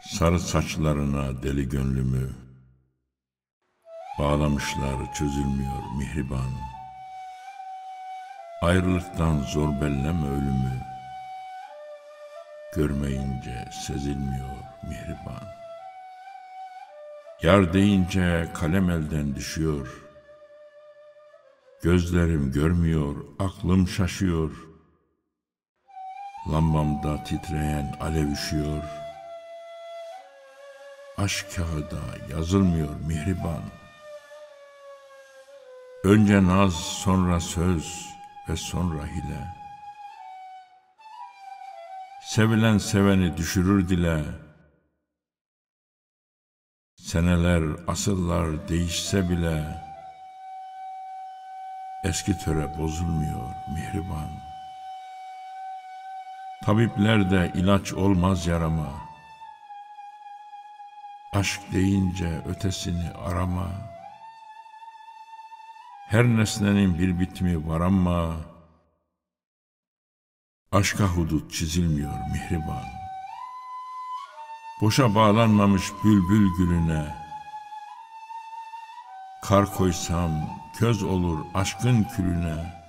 Sarı saçlarına deli gönlümü, bağlamışlar çözülmüyor mihriban. Ayrılıktan zor belleme ölümü, görmeyince sezilmiyor mihriban. Yar deyince kalem elden düşüyor, gözlerim görmüyor, aklım şaşıyor. Lambamda titreyen alev üşüyor, aşk kağıda yazılmıyor mihriban. Önce naz, sonra söz ve sonra hile. Sevilen seveni düşürür dile. Seneler, asırlar değişse bile eski töre bozulmuyor mihriban. Tabipler de ilaç olmaz yarama. Aşk deyince ötesini arama. Her nesnenin bir bitimi var ama aşka hudut çizilmiyor mihriban. Boşa bağlanmamış bülbül gülüne kar koysam köz olur aşkın külüne.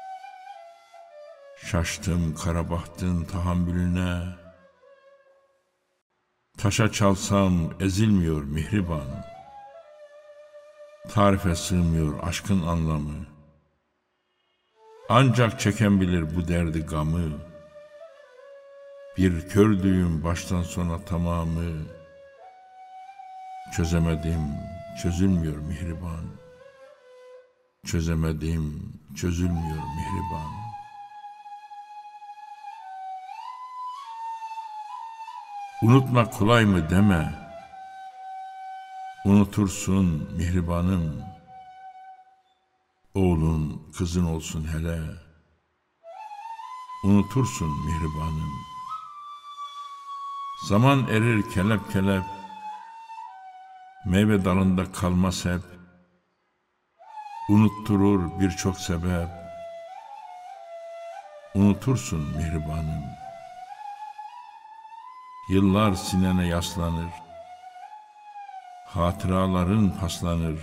Şaştım kara bahtın tahammülüne, taşa çalsam ezilmiyor mihriban. Tarife sığmıyor aşkın anlamı, ancak çeken bilir bu derdi gamı. Bir kör düğüm baştan sona tamamı, çözemedim çözülmüyor mihriban. Çözemedim çözülmüyor mihriban. Unutmak kolay mı deme, unutursun mihribanım. Oğlun kızın olsun hele, unutursun mihribanım. Zaman erir kelep kelep, meyve dalında kalmaz hep. Unutturur birçok sebep, unutursun mihribanım. Yıllar sinene yaslanır, hatıraların paslanır.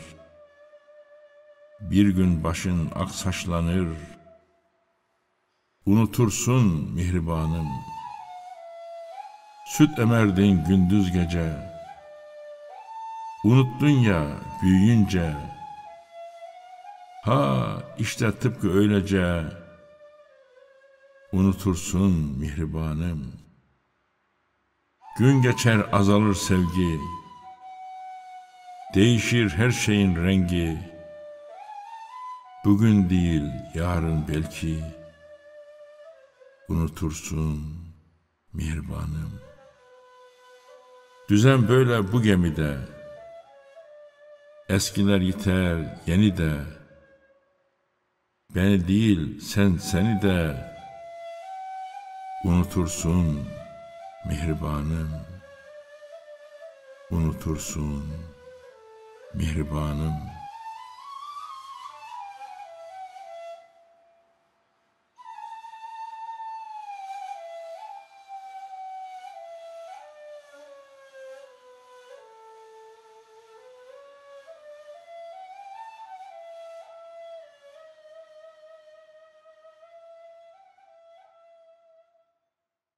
Bir gün başın ak saçlanır, unutursun mihribanım. Süt emerdin gündüz gece, unuttun ya büyüyünce. Ha işte tıpkı öylece, unutursun mihribanım. Gün geçer azalır sevgi, değişir her şeyin rengi. Bugün değil yarın belki, unutursun mihribanım. Düzen böyle bu gemide, eskiler yiter yeni de. Beni değil sen seni de, unutursun mihribanım. Unutursun mihribanım.